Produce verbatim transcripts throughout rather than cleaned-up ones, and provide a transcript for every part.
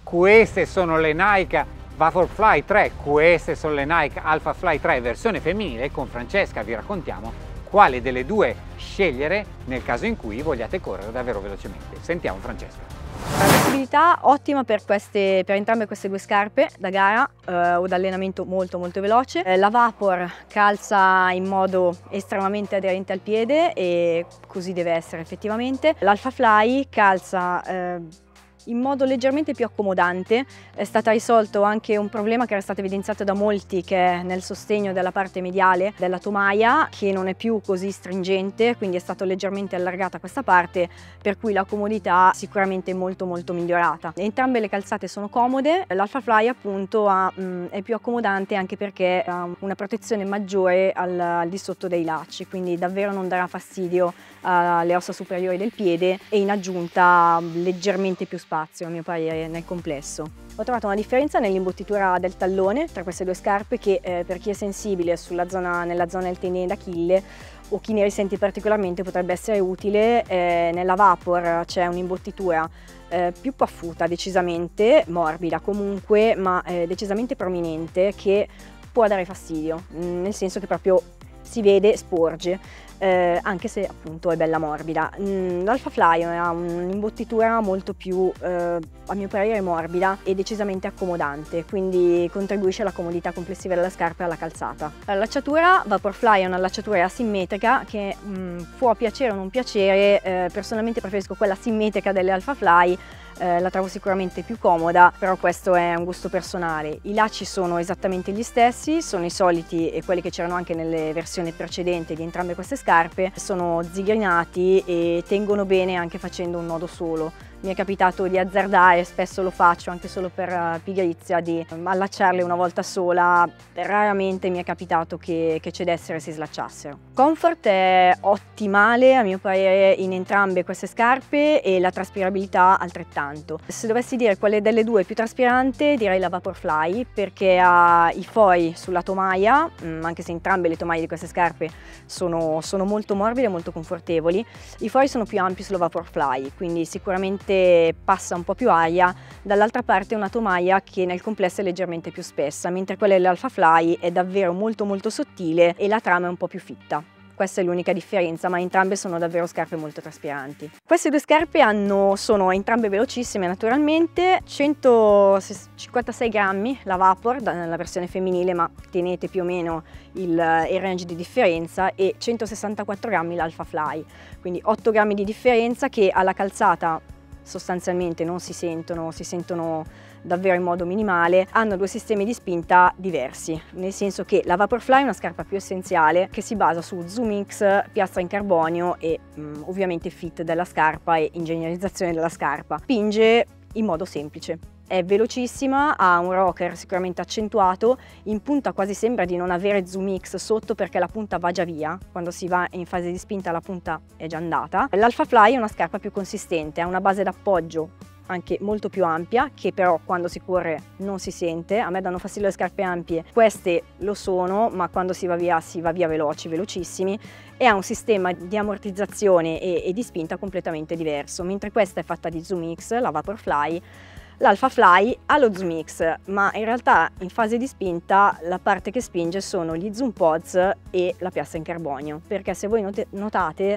queste sono le Nike Vaporfly tre, queste sono le Nike Alphafly tre versione femminile. Con Francesca vi raccontiamo quale delle due scegliere nel caso in cui vogliate correre davvero velocemente. Sentiamo Francesca. La flessibilità ottima per, queste, per entrambe queste due scarpe da gara eh, o da allenamento molto molto veloce. Eh, la Vapor calza in modo estremamente aderente al piede e così deve essere effettivamente. L'Alphafly calza eh, in modo leggermente più accomodante. È stato risolto anche un problema che era stato evidenziato da molti, che è nel sostegno della parte mediale della tomaia, che non è più così stringente, quindi è stata leggermente allargata questa parte, per cui la comodità sicuramente è molto molto migliorata. Entrambe le calzate sono comode. L'Alphafly appunto ha, mh, è più accomodante anche perché ha una protezione maggiore al, al di sotto dei lacci, quindi davvero non darà fastidio alle ossa superiori del piede e in aggiunta leggermente più spazio a mio parere nel complesso. Ho trovato una differenza nell'imbottitura del tallone tra queste due scarpe che eh, per chi è sensibile sulla zona, nella zona del tendine d'Achille o chi ne risente particolarmente potrebbe essere utile. Eh, nella Vapor c'è un'imbottitura eh, più paffuta, decisamente morbida comunque, ma eh, decisamente prominente, che può dare fastidio, nel senso che proprio si vede, sporge. Eh, anche se appunto è bella morbida. Mm, L'Alphafly ha un'imbottitura molto più, eh, a mio parere, morbida e decisamente accomodante, quindi contribuisce alla comodità complessiva della scarpa e alla calzata. L'allacciatura Vaporfly è un'allacciatura asimmetrica che mm, può piacere o non piacere. Eh, personalmente preferisco quella simmetrica delle Alphafly. Eh, la trovo sicuramente più comoda, però questo è un gusto personale. I lacci sono esattamente gli stessi, sono i soliti e quelli che c'erano anche nelle versioni precedenti di entrambe queste scarpe. Sono zigrinati e tengono bene anche facendo un nodo solo. Mi è capitato di azzardare, spesso lo faccio anche solo per pigrizia, di allacciarle una volta sola. Raramente mi è capitato che, che cedessero e si slacciassero. Comfort è ottimale a mio parere in entrambe queste scarpe e la traspirabilità altrettanto. Se dovessi dire quale delle due è più traspirante, direi la Vaporfly, perché ha i fori sulla tomaia, anche se entrambe le tomaie di queste scarpe sono, sono molto morbide e molto confortevoli. I fori sono più ampi sulla Vaporfly, quindi sicuramente passa un po' più aria. Dall'altra parte è una tomaia che nel complesso è leggermente più spessa, mentre quella dell'Alphafly è davvero molto molto sottile e la trama è un po' più fitta. Questa è l'unica differenza, ma entrambe sono davvero scarpe molto traspiranti. Queste due scarpe hanno, sono entrambe velocissime naturalmente, centocinquantasei grammi la Vapor, nella versione femminile, ma tenete più o meno il, il range di differenza, e centosessantaquattro grammi l'Alphafly, quindi otto grammi di differenza che alla calzata sostanzialmente non si sentono, si sentono davvero in modo minimale. Hanno due sistemi di spinta diversi, nel senso che la Vaporfly è una scarpa più essenziale che si basa su Zoom X, piastra in carbonio e mh, ovviamente fit della scarpa e ingegnerizzazione della scarpa. Spinge in modo semplice. È velocissima, ha un rocker sicuramente accentuato, in punta quasi sembra di non avere Zoom X sotto perché la punta va già via, quando si va in fase di spinta la punta è già andata. L'Alphafly è una scarpa più consistente, ha una base d'appoggio anche molto più ampia, che però quando si corre non si sente. A me danno fastidio le scarpe ampie, queste lo sono, ma quando si va via si va via veloci, velocissimi, e ha un sistema di ammortizzazione e, e di spinta completamente diverso. Mentre questa è fatta di Zoom X, la Vaporfly, l'Alphafly ha lo Zoom X, ma in realtà in fase di spinta la parte che spinge sono gli Zoom Pods e la piastra in carbonio, perché se voi notate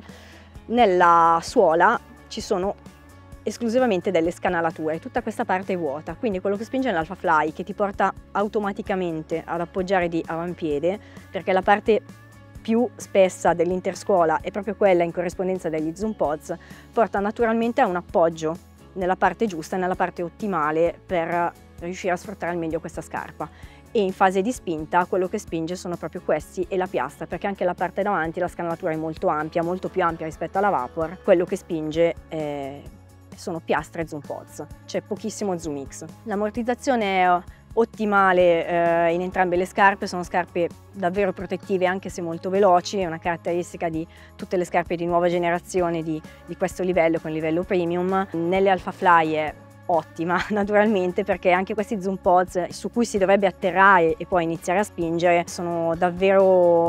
nella suola ci sono esclusivamente delle scanalature, tutta questa parte è vuota, quindi quello che spinge è l'Alphafly, che ti porta automaticamente ad appoggiare di avampiede, perché la parte più spessa dell'interscuola è proprio quella in corrispondenza degli Zoom Pods, porta naturalmente a un appoggio nella parte giusta e nella parte ottimale per riuscire a sfruttare al meglio questa scarpa. E in fase di spinta quello che spinge sono proprio questi e la piastra, perché anche la parte davanti la scanalatura è molto ampia, molto più ampia rispetto alla Vapor. Quello che spinge è sono piastre e Zoom Pods, c'è pochissimo Zoom X. L'ammortizzazione è ottimale eh, in entrambe le scarpe, sono scarpe davvero protettive anche se molto veloci, è una caratteristica di tutte le scarpe di nuova generazione di, di questo livello, con il livello premium. Nelle Alphafly è ottima naturalmente, perché anche questi Zoom Pods su cui si dovrebbe atterrare e poi iniziare a spingere sono davvero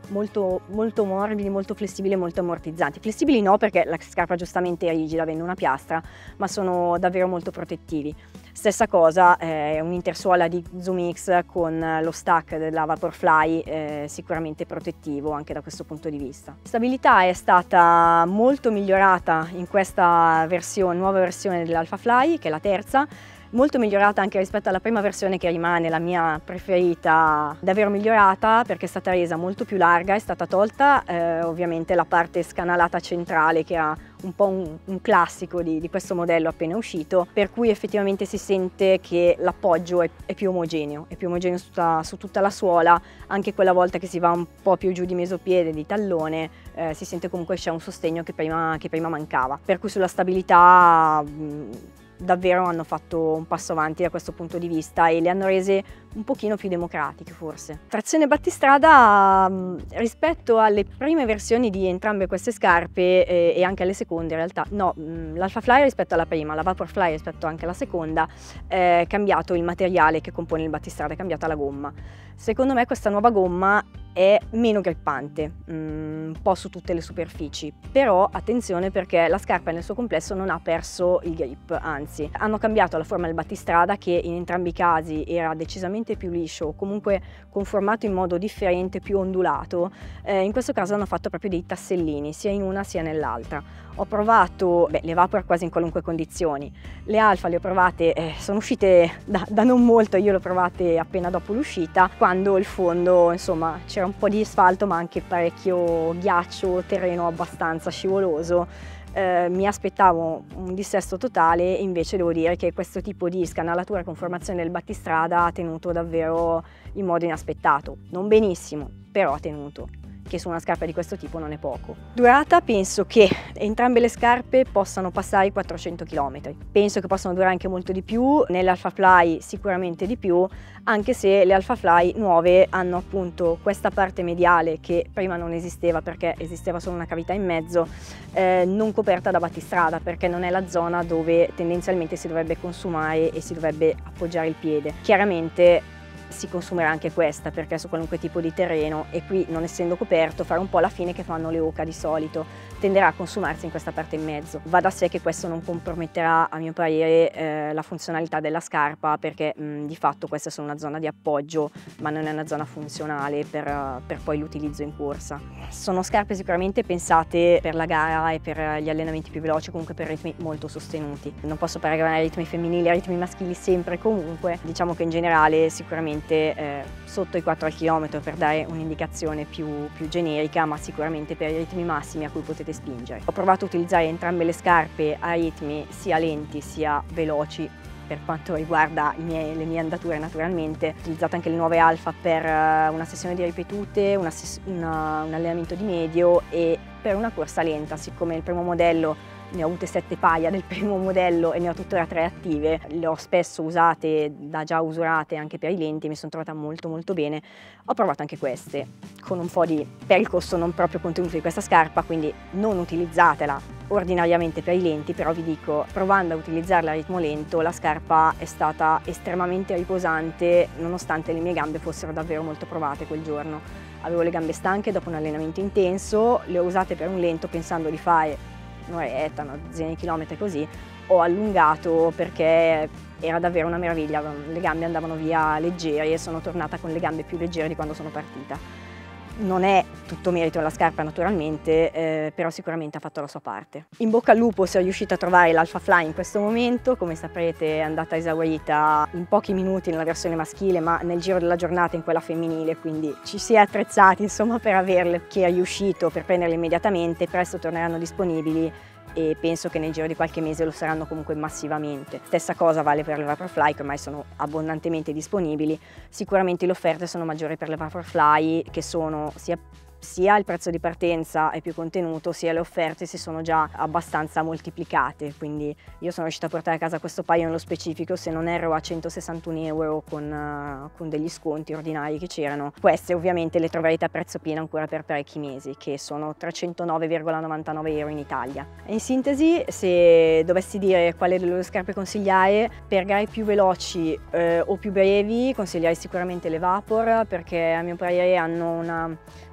molto, molto morbidi, molto flessibili e molto ammortizzanti. Flessibili no, perché la scarpa giustamente è rigida, avendo una piastra, ma sono davvero molto protettivi. Stessa cosa, eh, un'intersuola di Zoom X con lo stack della Vaporfly, eh, sicuramente protettivo anche da questo punto di vista. La stabilità è stata molto migliorata in questa versione, nuova versione dell'Alphafly, che è la terza, molto migliorata anche rispetto alla prima versione, che rimane la mia preferita, davvero migliorata perché è stata resa molto più larga, è stata tolta eh, ovviamente la parte scanalata centrale, che era un po' un, un classico di, di questo modello appena uscito, per cui effettivamente si sente che l'appoggio è, è più omogeneo, è più omogeneo su tutta, su tutta la suola, anche quella volta che si va un po' più giù di mesopiede, di tallone, eh, si sente comunque c'è un sostegno che prima, che prima mancava, per cui sulla stabilità mh, davvero hanno fatto un passo avanti da questo punto di vista e le hanno rese un pochino più democratiche forse. Trazione battistrada, rispetto alle prime versioni di entrambe queste scarpe eh, e anche alle seconde in realtà, no, l'Alphafly rispetto alla prima, la Vaporfly rispetto anche alla seconda, è cambiato il materiale che compone il battistrada, è cambiata la gomma. Secondo me questa nuova gomma è meno grippante, un po' su tutte le superfici, però attenzione perché la scarpa nel suo complesso non ha perso il grip, anzi hanno cambiato la forma del battistrada, che in entrambi i casi era decisamente più liscio, comunque conformato in modo differente, più ondulato. Eh, in questo caso hanno fatto proprio dei tassellini sia in una sia nell'altra. Ho provato beh, le Vapor quasi in qualunque condizioni, le Alpha le ho provate, eh, sono uscite da, da non molto, io le ho provate appena dopo l'uscita, quando il fondo insomma c'era un po' di asfalto ma anche parecchio ghiaccio, terreno abbastanza scivoloso. Eh, mi aspettavo un dissesto totale, invece devo dire che questo tipo di scanalatura e conformazione del battistrada ha tenuto davvero in modo inaspettato, non benissimo, però ha tenuto, che su una scarpa di questo tipo non è poco. Durata, penso che entrambe le scarpe possano passare i quattrocento chilometri, penso che possano durare anche molto di più, nelle Alphafly sicuramente di più, anche se le Alphafly nuove hanno appunto questa parte mediale che prima non esisteva perché esisteva solo una cavità in mezzo, eh, non coperta da battistrada, perché non è la zona dove tendenzialmente si dovrebbe consumare e si dovrebbe appoggiare il piede. Chiaramente si consumerà anche questa perché su qualunque tipo di terreno, e qui non essendo coperto fare un po' la fine che fanno le Oca di solito, tenderà a consumarsi in questa parte in mezzo. Va da sé che questo non comprometterà a mio parere eh, la funzionalità della scarpa, perché mh, di fatto questa è solo una zona di appoggio ma non è una zona funzionale per, per poi l'utilizzo in corsa. Sono scarpe sicuramente pensate per la gara e per gli allenamenti più veloci, comunque per ritmi molto sostenuti. Non posso paragonare ritmi femminili a ritmi maschili sempre e comunque, diciamo che in generale sicuramente Eh, sotto i quattro al chilometro per dare un'indicazione più, più generica, ma sicuramente per i ritmi massimi a cui potete spingere. Ho provato a utilizzare entrambe le scarpe a ritmi sia lenti sia veloci per quanto riguarda i miei, le mie andature naturalmente. Ho utilizzato anche le nuove Alpha per una sessione di ripetute, una, una, un allenamento di medio e per una corsa lenta, siccome il primo modello ne ho avute sette paia del primo modello e ne ho tuttora tre attive, le ho spesso usate da già usurate anche per i lenti, mi sono trovata molto molto bene. Ho provato anche queste con un po' di, per il costo non proprio contenuto di questa scarpa, quindi non utilizzatela ordinariamente per i lenti, però vi dico, provando a utilizzarla a ritmo lento, la scarpa è stata estremamente riposante nonostante le mie gambe fossero davvero molto provate quel giorno. Avevo le gambe stanche dopo un allenamento intenso, le ho usate per un lento pensando di fare un'oretta, una dozzina di chilometri così, ho allungato perché era davvero una meraviglia, le gambe andavano via leggere e sono tornata con le gambe più leggere di quando sono partita. Non è tutto merito della scarpa naturalmente, eh, però sicuramente ha fatto la sua parte. In bocca al lupo se è riuscita a trovare l'Alphafly in questo momento, come saprete è andata esaurita in pochi minuti nella versione maschile ma nel giro della giornata in quella femminile, quindi ci si è attrezzati insomma per averle. Chi è riuscito per prenderle immediatamente, presto torneranno disponibili e penso che nel giro di qualche mese lo saranno comunque massivamente. Stessa cosa vale per le Vaporfly che ormai sono abbondantemente disponibili. Sicuramente le offerte sono maggiori per le Vaporfly, che sono sia sia il prezzo di partenza è più contenuto, sia le offerte si sono già abbastanza moltiplicate, quindi io sono riuscita a portare a casa questo paio nello specifico, se non erro a centosessantuno euro con, uh, con degli sconti ordinari che c'erano. Queste ovviamente le troverete a prezzo pieno ancora per parecchi mesi, che sono trecentonove virgola novantanove euro in Italia. In sintesi, se dovessi dire quale delle due scarpe consigliare, per gare più veloci eh, o più brevi consiglierei sicuramente le Vapor, perché a mio parere hanno una semplicità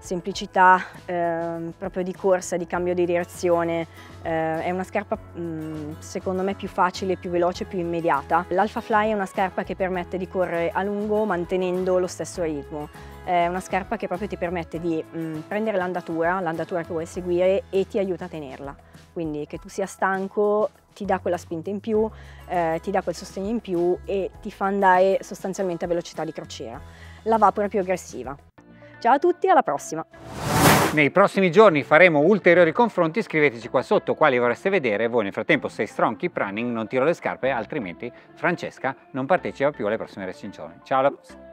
velocità eh, proprio di corsa, di cambio di direzione, eh, è una scarpa mh, secondo me più facile, più veloce, più immediata. L'Alpha Fly è una scarpa che permette di correre a lungo mantenendo lo stesso ritmo. È una scarpa che proprio ti permette di mh, prendere l'andatura, l'andatura che vuoi seguire e ti aiuta a tenerla. Quindi che tu sia stanco ti dà quella spinta in più, eh, ti dà quel sostegno in più e ti fa andare sostanzialmente a velocità di crociera. La Vapor è più aggressiva. Ciao a tutti, alla prossima! Nei prossimi giorni faremo ulteriori confronti, scriveteci qua sotto quali vorreste vedere. Voi nel frattempo stay strong, keep running, non tiro le scarpe, altrimenti Francesca non partecipa più alle prossime recensioni. Ciao, alla prossima!